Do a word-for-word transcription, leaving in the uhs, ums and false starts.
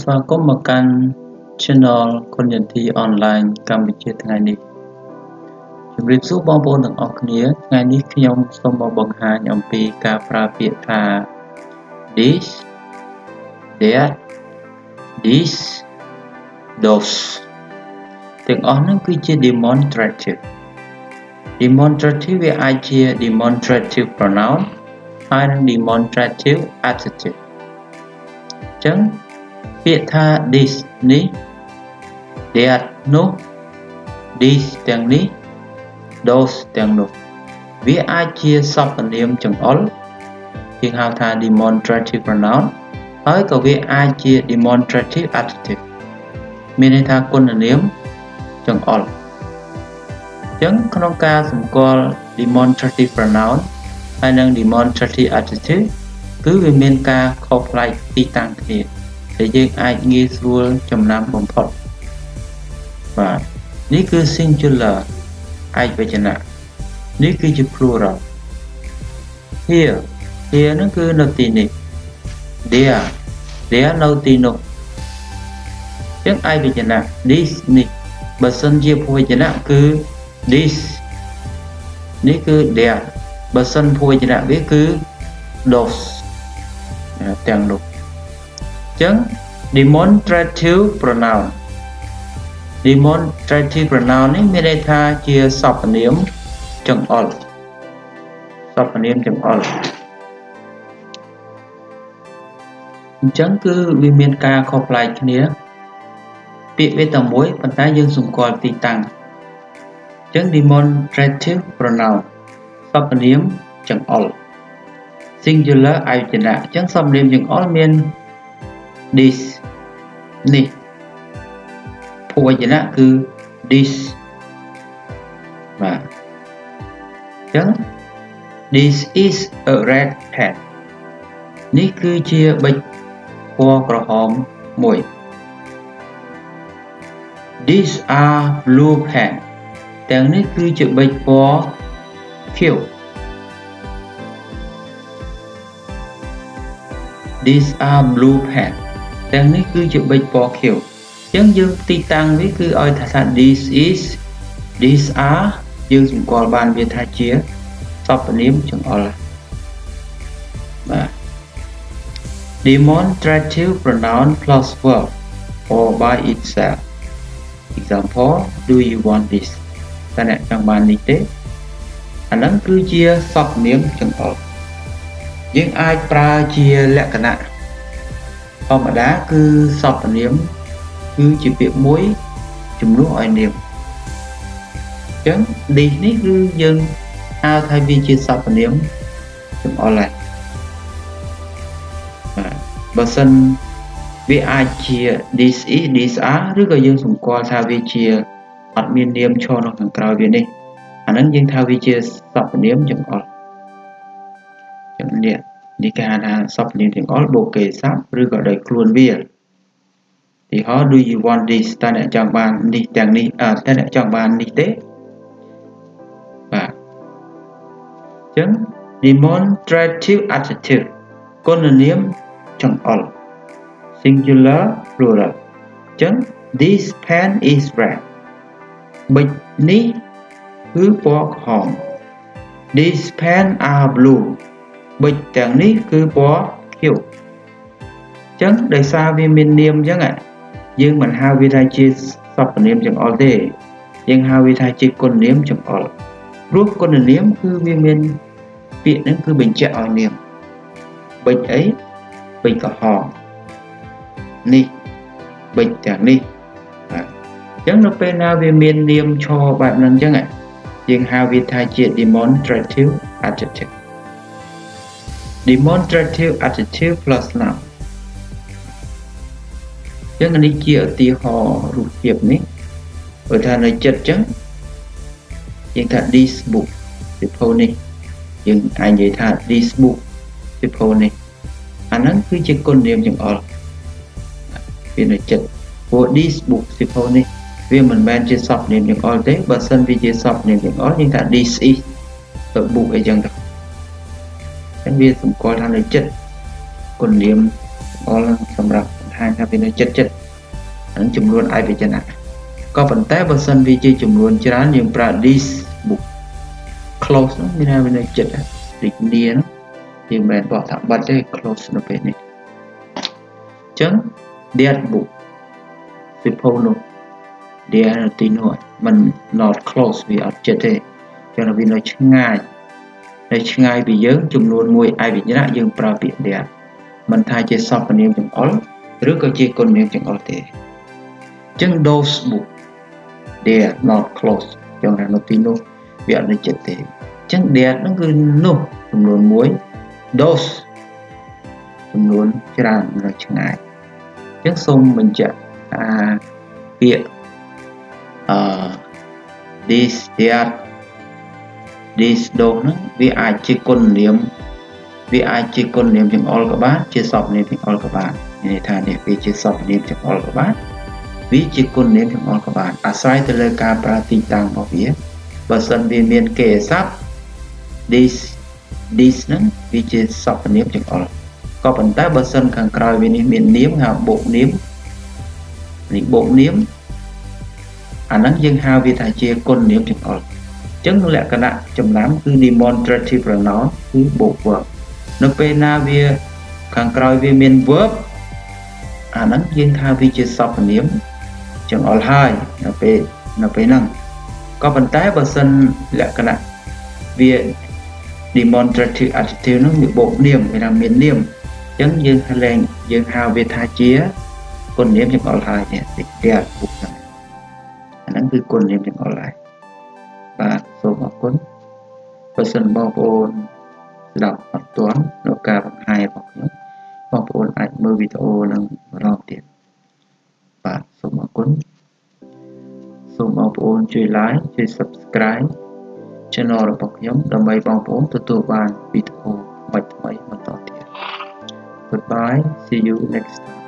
và có một kênh channel คนយន្តី online កម្ពុជាថ្ងៃនេះជំរាបសួរបងប្អូនទាំងអស់គ្នាថ្ងៃនេះខ្ញុំសូមមកបង្ហាញអំពីការប្រើពាក្យថា this that this those ទាំងអស់ហ្នឹងគឺជា demonstrative demonstrative វាអាចជា demonstrative pronoun ហើយនិង demonstrative adjective អញ្ចឹងពាក្យថា this នេះ that នោះ this ទាំងនេះ those ទាំងនោះវាអាចជាសព្វនាមចង្អុលគេហៅថា demonstrative pronoun ហើយក៏វាអាចជា demonstrative adjective មានន័យថាគុណនាមចង្អុលអញ្ចឹងក្នុងការសម្គាល់ demonstrative pronoun ហើយនិង demonstrative adjective គឺវាមានការខុសប្លែកពីតាំងគ្នាដែលយើងអាចងាយស្រួលចំណាំបំផុតបាទនេះគឺ singular ឯកវចនៈនេះគឺជា plural here here ហ្នឹងគឺនៅទីនេះ there there នៅទីនោះអញ្ចឹងឯកវចនៈ this នេះបើសិនជាភវចនៈគឺ this នេះគឺ there បើសិនភវចនៈវាគឺ those ទាំងនោះអញ្ចឹង demonstrative pronoun demonstrative pronoun នេះមានន័យថាជាសព្វនាមចង្អុលសព្វនាមចង្អុលអញ្ចឹងគឺវាមានការខុសប្លែកគ្នាពាក្យវាតែមួយប៉ុន្តែយើងសម្គាល់ទីតាំងអញ្ចឹង demonstrative pronoun សព្វនាមចង្អុល singular ឯកវចនៈអញ្ចឹងសព្វនាមចង្អុលមាន this នេះភវចនៈគឺ this បាទអញ្ចឹង this is a red pen នេះគឺជាប៊ិចពណ៌ក្រហមមួយ these are blue pen ទាំងនេះគឺជាប៊ិចពណ៌ខៀវ these are blue pen ទាំងនេះគឺជាប៊ិចពណ៌ខៀវអញ្ចឹងយើងទីតាំងវាគឺឲ្យថា this is these are យើងសម្គាល់បានវាថាជាសព្វនាមចង្អុលបាទ demonstrative pronoun plus verb or by itself example do you want this តើអ្នកចង់បាននេះទេអាហ្នឹងគឺជាសព្វនាមចង្អុលយើងអាចប្រើជាលក្ខណៈធម្មតាគឺសព្វនាមគឺជាពាក្យមួយជំនួសឲ្យនាមអញ្ចឹង this នេះគឺយើងហៅថាវាជាសព្វនាមចង្អុលហើយបាទបើសិនវាអាចជា this is these are ឬក៏យើងសម្គាល់ថាវាជាអត់មាននាមឈរនៅខាងក្រោយវានេះអាហ្នឹងយើងថាវាជាសព្វនាមចង្អុលអញ្ចឹងនេះនេះគេហៅថាសព្វនាមចង្អុលបូកគេស័ព្ទឬក៏ដោយខ្លួនវាទីហោ do you want this តើអ្នកចង់បាននេះទាំងនេះអើតើអ្នកចង់បាននេះទេបាទអញ្ចឹង demonstrative adjective គុណនាមចង្អុល singular plural អញ្ចឹង this pen is red ប៊ិចនេះគឺពណ៌ក្រហម these pen are blue ប៊ិចទាំងនេះគឺពណ៌ខៀវអញ្ចឹងដោយសារវាមាននាមអញ្ចឹងយើងមិនហៅវាថាជាសព្វនាមចង្អុលទេយើងហៅវាថាជាគុណនាមចង្អុលព្រោះគុណនាមគឺវាមានពាក្យហ្នឹងគឺបញ្ជាក់ឲ្យនាមប៊ិចអីប៊ិចក្រហមនេះប៊ិចទាំងនេះបាទអញ្ចឹងនៅពេលណាវាមាននាមឈរបែបហ្នឹងអញ្ចឹងយើងហៅវាថាជា demonstrative adjective demonstrative adjective plus noun អញ្ចឹងនេះជាឧទាហរណ៍រូបភាពនេះបើថានៅចិត្តអញ្ចឹងយើងថា this book សៀវភៅនេះយើងអាចនិយាយថា this book សៀវភៅនេះអាហ្នឹងគឺជាគុណនាមចង្អុលវានៅចិត្តព្រោះ this book សៀវភៅនេះវាមិនមែនជាសព្វនាមចង្អុលទេបើសិនវាជាសព្វនាមចង្អុលយើងថា this is the book អីចឹងទៅអញ្ចឹងវាសម្គាល់ថានៅចិត្តគុណនាមចង្អុលសម្រាប់ហាញថាវានៅចិត្តចិត្តហ្នឹងចំនួនឯកវចនៈក៏ប៉ុន្តែបើសិនវាជាចំនួនច្រើនយើងប្រើ this book close នោះមានថាវានៅចិត្តដូចគ្នានោះយើងមិនបោះថាបាត់ទេ close នៅពេលនេះអញ្ចឹង that book សិភៅនោះ there នៅទីនោះมัน not close វាអត់ចិត្តទេចឹងវានៅឆ្ងាយនៅឆ្ងាយពីយើងចំនួនមួយឯកវចនៈយើងប្រើពាក្យ there មិនថាជាសព្វនាមចង្អុលឬក៏ជាគុណនាមចង្អុលទេអញ្ចឹង those book there not close ចឹងនៅទីនោះវាអត់នៅចិត្តទេអញ្ចឹង there ហ្នឹងគឺនោះចំនួនមួយ those ចំនួនច្រើននៅឆ្ងាយអញ្ចឹងសូមបញ្ជាក់ថាពាក្យអឺ this there this those ហ្នឹងវាអាចជាគុណនាមវាអាចជាគុណនាមចង្អុលក៏បានជាសព្វនាមចង្អុលក៏បានមានន័យថានេះវាជាសព្វនាមចង្អុលក៏បានវាជាគុណនាមចង្អុលក៏បានអាស្រ័យទៅលើការប្រើទីតាំងរបស់វាបើសិនវាមានគេស័ព្ទ this this ហ្នឹងវាជាសព្វនាមចង្អុលក៏ប៉ុន្តែបើសិនខាងក្រោយវានេះមាននាមហៅបូកនាមនេះបូកនាមអាហ្នឹងយើងហៅវាថាជាគុណនាមចង្អុលអញ្ចឹងលក្ខណៈចំណាំគឺ demonstrative pronoun គឺបូក verb នៅពេលណាវាខាងក្រោយវាមាន verb អាហ្នឹងយើងថាវាជាសព្វនាមចង្អុលហើយនៅពេលនៅពេលហ្នឹងក៏ប៉ុន្តែបើសិនលក្ខណៈវា demonstrative adjective ហ្នឹងវាបូកនាមវាថាមាននាមអញ្ចឹងយើងហៅលែងយើងហៅវាថាជាគុណនាមចង្អុលហើយនេះតិចទៀតពុកហ្នឹងអាហ្នឹងគឺគុណនាមចង្អុលហើយបាទសូមអរគុណបើសិនបងប្អូនស្ដាប់អត់ទាន់នៅការបង្ហាញរបស់ខ្ញុំបងប្អូនអាចមើលវីដេអូនឹងម្ដងទៀតបាទសូមអរគុណសូមបងប្អូនជួយ like ជួយ subscribe channel របស់ខ្ញុំដើម្បីបងប្អូនទទួលបានវីដេអូថ្មីៗបន្តទៀត Goodbye see you next time